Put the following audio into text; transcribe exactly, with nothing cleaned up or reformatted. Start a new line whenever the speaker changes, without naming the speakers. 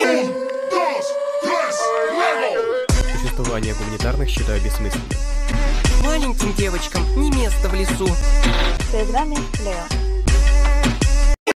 Существование гуманитарных считаю бессмысленным.
Маленьким девочкам не место в лесу.
Перед вами Лео.